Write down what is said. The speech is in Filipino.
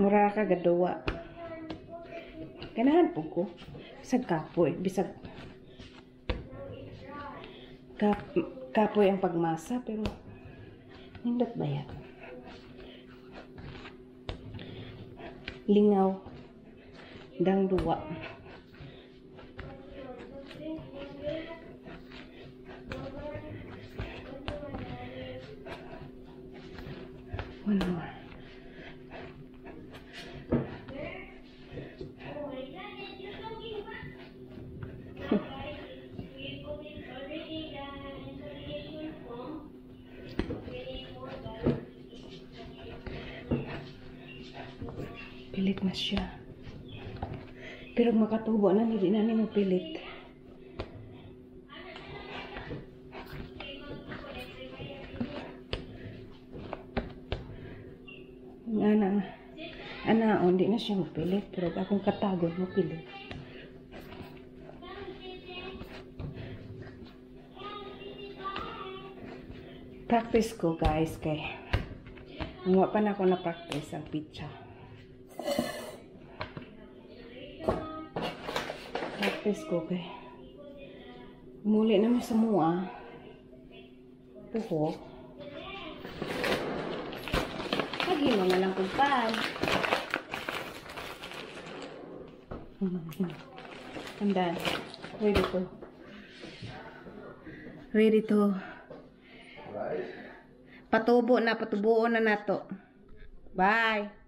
Mura ka gaduwa. Ganahan po ko. Bisag kapoy. Bisag kapoy ang pagmasa. Pero nindot ba yan? Lingaw. Dang duwa. One more. Pilit na siya. Pero makatubo na, hindi na mo pilit. Hindi na siya mapilit. Pero akong katagod mapilit. Practice ko guys kay nga pa na ako na practice ang pizza. Practice ko kay muli naman sa mua puho lagi mo na lang kumpan and then ready to patubo na, patubuo na nato. Bye.